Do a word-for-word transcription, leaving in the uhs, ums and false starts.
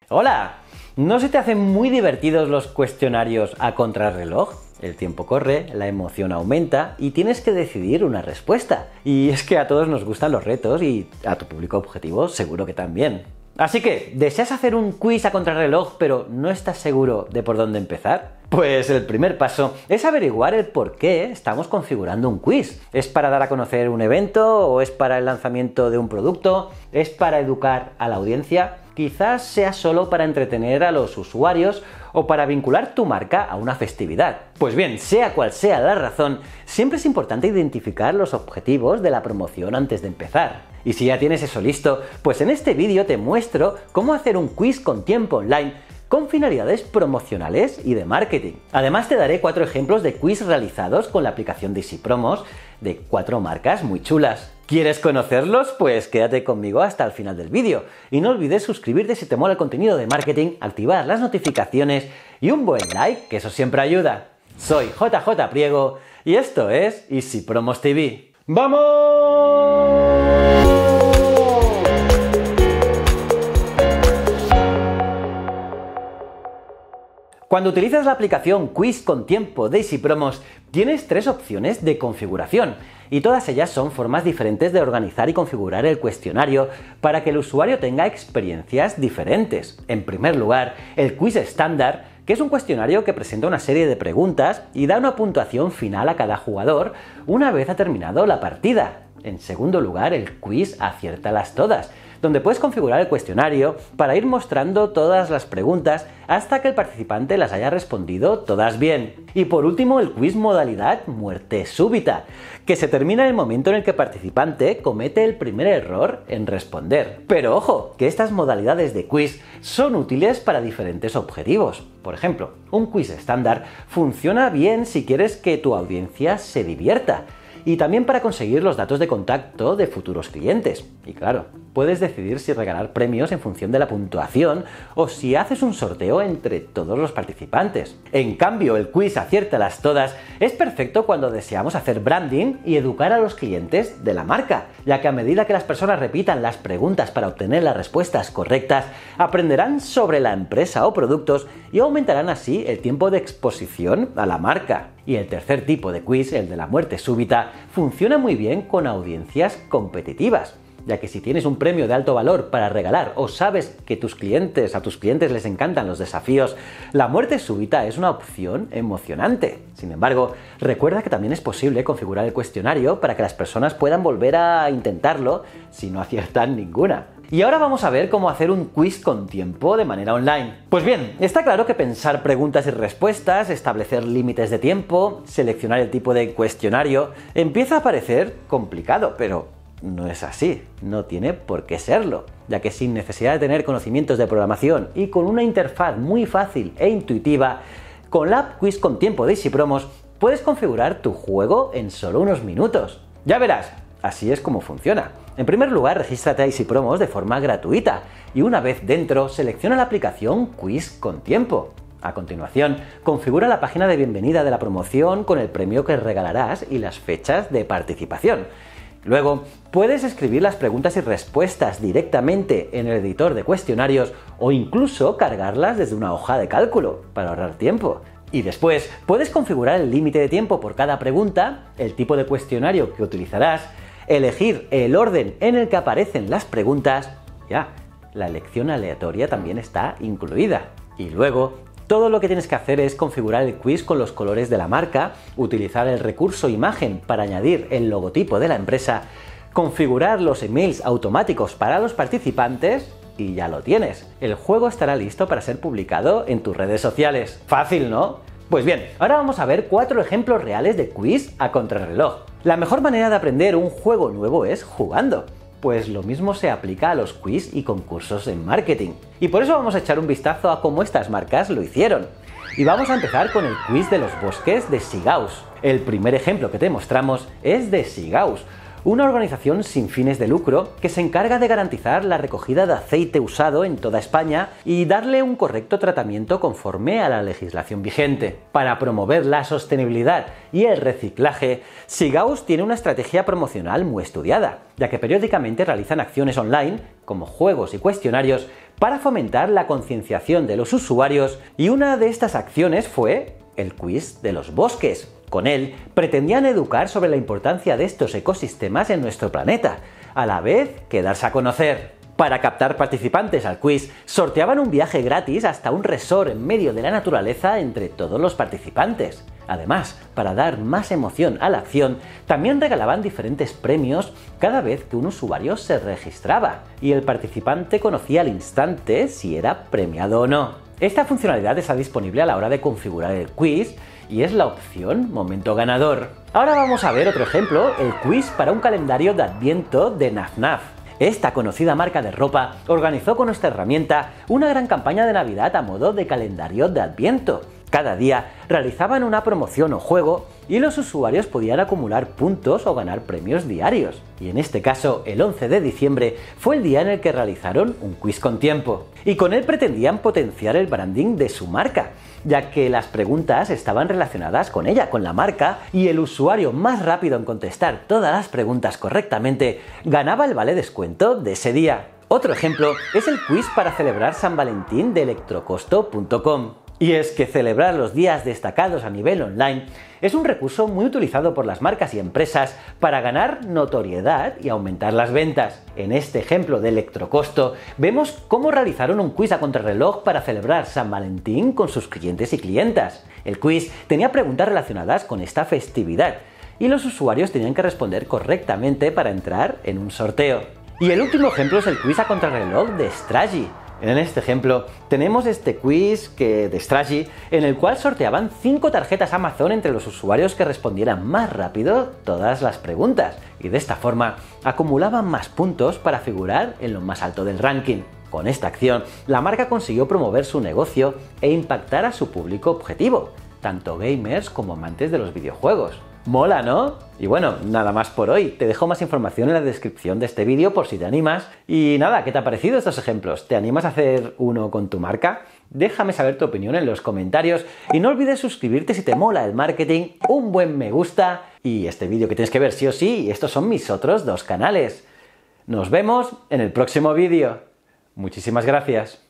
Hola, ¿no se te hacen muy divertidos los cuestionarios a contrarreloj? El tiempo corre, la emoción aumenta y tienes que decidir una respuesta. Y es que a todos nos gustan los retos y a tu público objetivo seguro que también. Así que, ¿deseas hacer un quiz a contrarreloj pero no estás seguro de por dónde empezar? Pues el primer paso es averiguar el por qué estamos configurando un quiz. ¿Es para dar a conocer un evento o es para el lanzamiento de un producto? ¿Es para educar a la audiencia? Quizás sea solo para entretener a los usuarios o para vincular tu marca a una festividad. Pues bien, sea cual sea la razón, siempre es importante identificar los objetivos de la promoción antes de empezar. Y si ya tienes eso listo, pues en este vídeo te muestro cómo hacer un quiz con tiempo online con finalidades promocionales y de marketing. Además te daré cuatro ejemplos de quiz realizados con la aplicación de Easy Promos de cuatro marcas muy chulas. ¿Quieres conocerlos? Pues quédate conmigo hasta el final del vídeo. Y no olvides suscribirte si te mola el contenido de marketing, activar las notificaciones y un buen like, que eso siempre ayuda. Soy J J Priego y esto es Easy Promos T V. ¡Vamos! Cuando utilizas la aplicación Quiz con Tiempo de Easy Promos, tienes tres opciones de configuración y todas ellas son formas diferentes de organizar y configurar el cuestionario para que el usuario tenga experiencias diferentes. En primer lugar, el quiz estándar, que es un cuestionario que presenta una serie de preguntas y da una puntuación final a cada jugador una vez ha terminado la partida. En segundo lugar, el quiz Aciértalas Todas, donde puedes configurar el cuestionario para ir mostrando todas las preguntas hasta que el participante las haya respondido todas bien. Y por último, el quiz modalidad Muerte Súbita, que se termina en el momento en el que el participante comete el primer error en responder. Pero ojo, que estas modalidades de quiz son útiles para diferentes objetivos. Por ejemplo, un quiz estándar funciona bien si quieres que tu audiencia se divierta, y también para conseguir los datos de contacto de futuros clientes. Y claro, puedes decidir si regalar premios en función de la puntuación o si haces un sorteo entre todos los participantes. En cambio, el quiz Aciértalas Todas es perfecto cuando deseamos hacer branding y educar a los clientes de la marca, ya que a medida que las personas repitan las preguntas para obtener las respuestas correctas, aprenderán sobre la empresa o productos y aumentarán así el tiempo de exposición a la marca. Y el tercer tipo de quiz, el de la muerte súbita, funciona muy bien con audiencias competitivas, ya que si tienes un premio de alto valor para regalar o sabes que tus clientes, a tus clientes les encantan los desafíos, la muerte súbita es una opción emocionante. Sin embargo, recuerda que también es posible configurar el cuestionario para que las personas puedan volver a intentarlo si no aciertan ninguna. Y ahora vamos a ver cómo hacer un quiz con tiempo de manera online. Pues bien, está claro que pensar preguntas y respuestas, establecer límites de tiempo, seleccionar el tipo de cuestionario, empieza a parecer complicado, pero no es así, no tiene por qué serlo, ya que sin necesidad de tener conocimientos de programación y con una interfaz muy fácil e intuitiva, con la app Quiz con Tiempo de Easy Promos puedes configurar tu juego en solo unos minutos. Ya verás, así es como funciona. En primer lugar, regístrate a Easy Promos de forma gratuita y una vez dentro, selecciona la aplicación Quiz con Tiempo. A continuación, configura la página de bienvenida de la promoción con el premio que regalarás y las fechas de participación. Luego, puedes escribir las preguntas y respuestas directamente en el editor de cuestionarios o incluso cargarlas desde una hoja de cálculo para ahorrar tiempo. Y después, puedes configurar el límite de tiempo por cada pregunta, el tipo de cuestionario que utilizarás, elegir el orden en el que aparecen las preguntas, ya, la elección aleatoria también está incluida. Y luego, todo lo que tienes que hacer es configurar el quiz con los colores de la marca, utilizar el recurso imagen para añadir el logotipo de la empresa, configurar los emails automáticos para los participantes y ya lo tienes. El juego estará listo para ser publicado en tus redes sociales. Fácil, ¿no? Pues bien, ahora vamos a ver cuatro ejemplos reales de quiz a contrarreloj. La mejor manera de aprender un juego nuevo es jugando. Pues lo mismo se aplica a los quiz y concursos en marketing. Y por eso vamos a echar un vistazo a cómo estas marcas lo hicieron. Y vamos a empezar con el quiz de los bosques de Sigaus. El primer ejemplo que te mostramos es de Sigaus, una organización sin fines de lucro que se encarga de garantizar la recogida de aceite usado en toda España y darle un correcto tratamiento conforme a la legislación vigente. Para promover la sostenibilidad y el reciclaje, Sigaus tiene una estrategia promocional muy estudiada, ya que periódicamente realizan acciones online, como juegos y cuestionarios, para fomentar la concienciación de los usuarios, y una de estas acciones fue el quiz de los bosques. Con él pretendían educar sobre la importancia de estos ecosistemas en nuestro planeta, a la vez que darse a conocer. Para captar participantes al quiz, sorteaban un viaje gratis hasta un resort en medio de la naturaleza entre todos los participantes. Además, para dar más emoción a la acción, también regalaban diferentes premios cada vez que un usuario se registraba, y el participante conocía al instante si era premiado o no. Esta funcionalidad está disponible a la hora de configurar el quiz y es la opción Momento Ganador. Ahora vamos a ver otro ejemplo, el quiz para un calendario de Adviento de Naf Naf. Esta conocida marca de ropa organizó con esta herramienta una gran campaña de Navidad a modo de calendario de Adviento. Cada día realizaban una promoción o juego y los usuarios podían acumular puntos o ganar premios diarios. Y en este caso, el once de diciembre fue el día en el que realizaron un quiz con tiempo. Y con él pretendían potenciar el branding de su marca, ya que las preguntas estaban relacionadas con ella, con la marca, y el usuario más rápido en contestar todas las preguntas correctamente ganaba el vale descuento de ese día. Otro ejemplo es el quiz para celebrar San Valentín de electrocosto punto com. Y es que celebrar los días destacados a nivel online es un recurso muy utilizado por las marcas y empresas para ganar notoriedad y aumentar las ventas. En este ejemplo de Electrocosto vemos cómo realizaron un quiz a contrarreloj para celebrar San Valentín con sus clientes y clientas. El quiz tenía preguntas relacionadas con esta festividad y los usuarios tenían que responder correctamente para entrar en un sorteo. Y el último ejemplo es el quiz a contrarreloj de Strategy. En este ejemplo tenemos este quiz que, de Strategy, en el cual sorteaban cinco tarjetas Amazon entre los usuarios que respondieran más rápido todas las preguntas, y de esta forma acumulaban más puntos para figurar en lo más alto del ranking. Con esta acción, la marca consiguió promover su negocio e impactar a su público objetivo, tanto gamers como amantes de los videojuegos. Mola, ¿no? Y bueno, nada más por hoy. Te dejo más información en la descripción de este vídeo por si te animas. Y nada, ¿qué te ha parecido estos ejemplos? ¿Te animas a hacer uno con tu marca? Déjame saber tu opinión en los comentarios y no olvides suscribirte si te mola el marketing, un buen me gusta y este vídeo que tienes que ver sí o sí. Estos son mis otros dos canales. Nos vemos en el próximo vídeo. Muchísimas gracias.